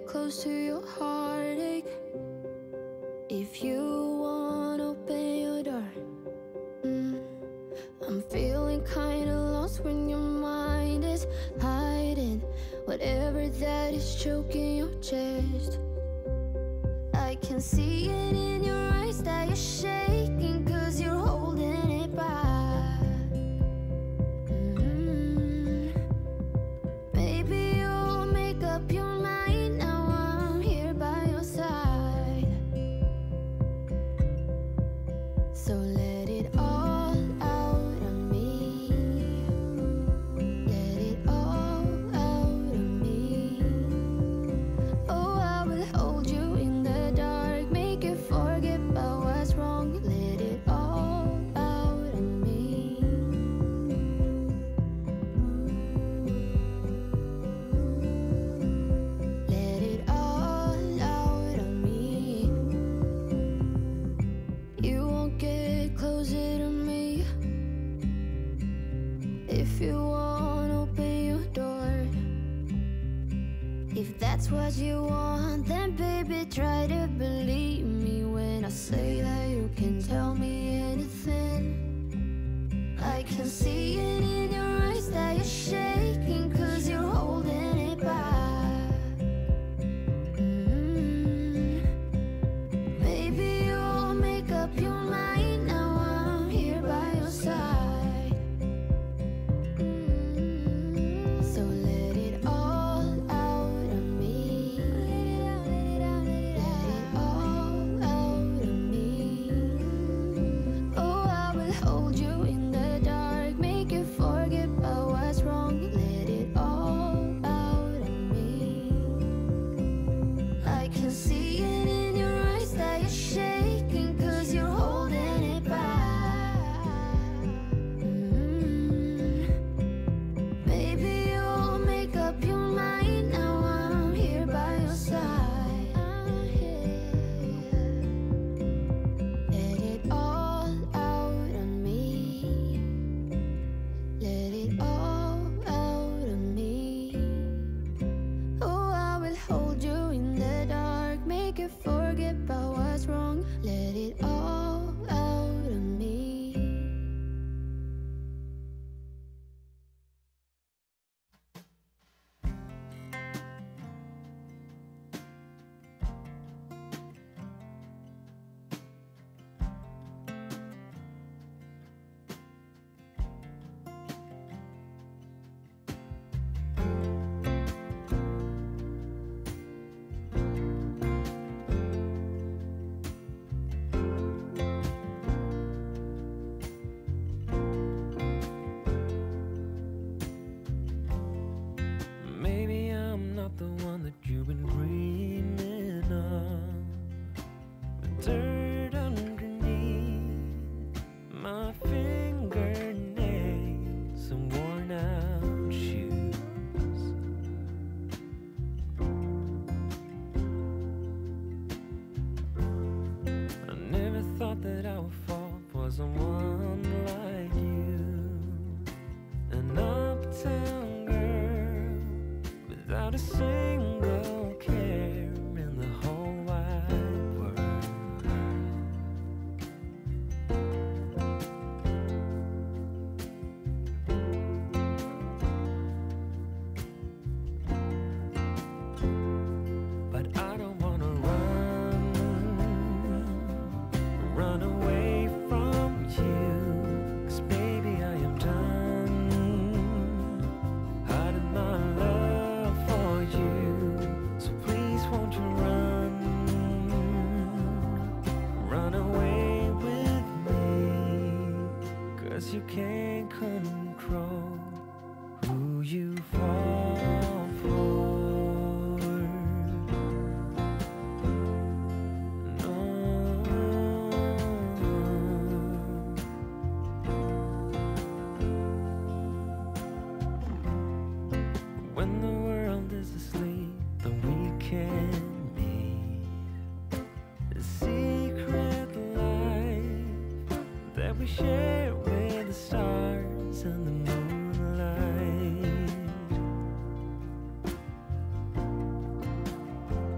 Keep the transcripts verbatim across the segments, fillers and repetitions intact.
close to your heartache. If you wanna open your door, mm. I'm feeling kinda lost when your mind is hiding whatever that is choking your chest. I can see it in your eyes that you're shaking, cause you're holding it back. Mm-hmm. Maybe you'll make up your mind, now I'm here by your side. So let it all out of me. Let it all out of me. Oh, I will hold you in the dark, make you forget about what's wrong. Let it all out of me. Let it all out of me. You won't get closer to me if you won't open your door. If that's what you want, then baby try to believe me when I say that you can tell me anything. I can see it in your eyes that you're shaking, cause you're holding it back. Mm-hmm. Maybe you'll make up your mind, now I'm here by your side. Mm-hmm. So let it all out of me. Let it all out of me. Oh, I will hold you in the dark, make you forget about what's wrong. Let it all out of me. I can see it in your eyes that you're shaking, cause you're holding it back. Mm-hmm. Maybe you'll make up your mind, now I'm here by your side. I'm here. Let it all out of me. Let it all out of me. Oh, I will hold you in the dark, make you forget about what's wrong. Let it all out of me. Maybe I'm not the one that you've been dreaming of. The dirt underneath my fingernails and worn out shoes. I never thought that I would fall for someone like you, an uptown girl without a single care in the whole wide world. But I don't wanna run, run away from you, 'cause baby I am done hiding my love for you. So please won't you run, run away with me, 'cause you can't control who you fall for. When the world is asleep, then we can meet. A secret life that we share with the stars and the moonlight.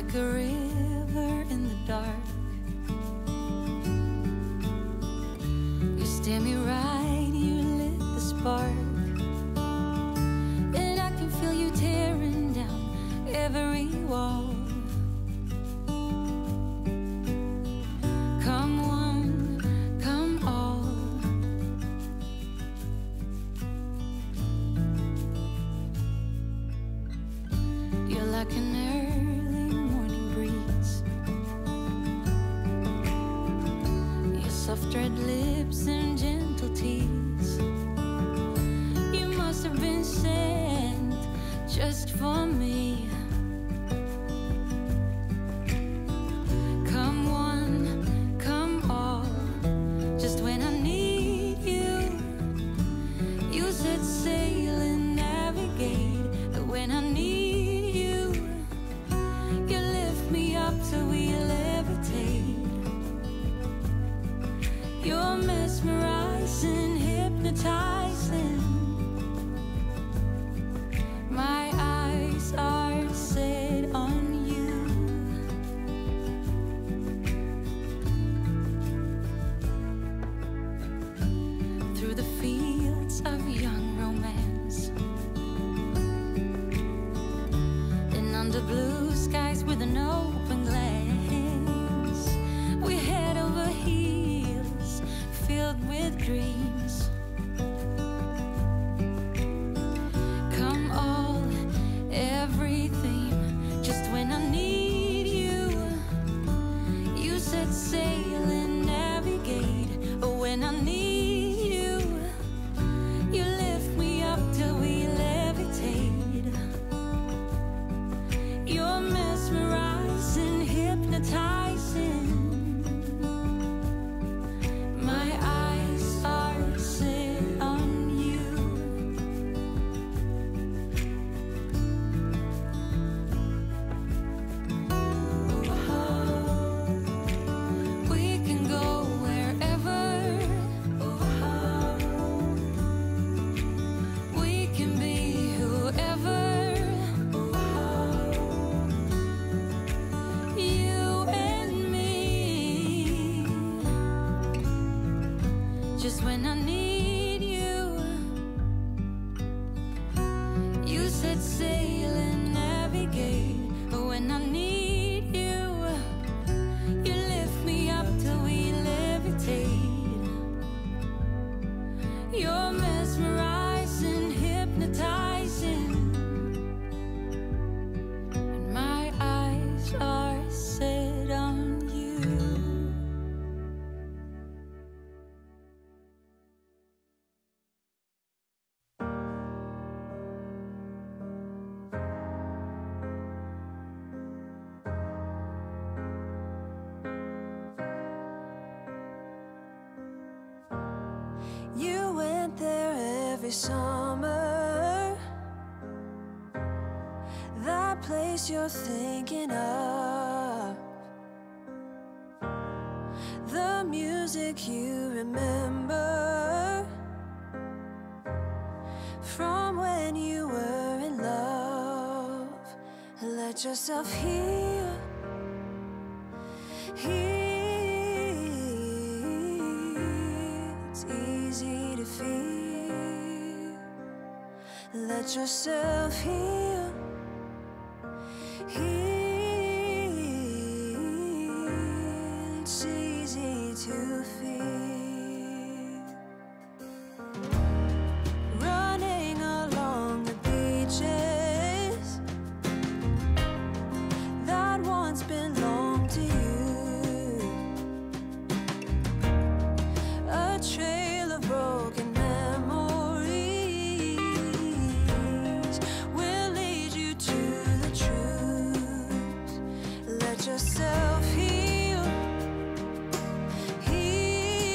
like a river in the dark. You stare me right, you lit the spark, and I can feel you tearing down every wall. Come one, come all. You're like an early morning breeze. Your soft red lips and gentle tease. You must have been sent just for me. Come one, come all. Just when I need you, you set sail and navigate. But when I need you, you lift me up till we levitate. You're mesmerizing, hypnotizing. My eyes are set on you. Through the fields of young romance, and under blue skies with an open glance, we head over heels, filled with dreams. Come all, everything, just when I need you, you set sail and navigate. But when I need you, you lift me up till we levitate. You're mesmerizing, hypnotizing. My eyes are set on you. We can go wherever. We can be whoever. You and me. Just when I need you, you set sail and navigate. But when I need you, you lift me up till we levitate. You're mesmerizing, hypnotizing, and my eyes are set on you. You went there every summer, that place you're thinking of, the music you remember from when you were in love. Let yourself heal, heal. It's easy to feel. Let yourself heal, heal. It's easy to feel. Running along the beaches that once belonged to you, a trail of broken memories will lead you to the truth. Let yourself heal, heal.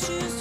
choose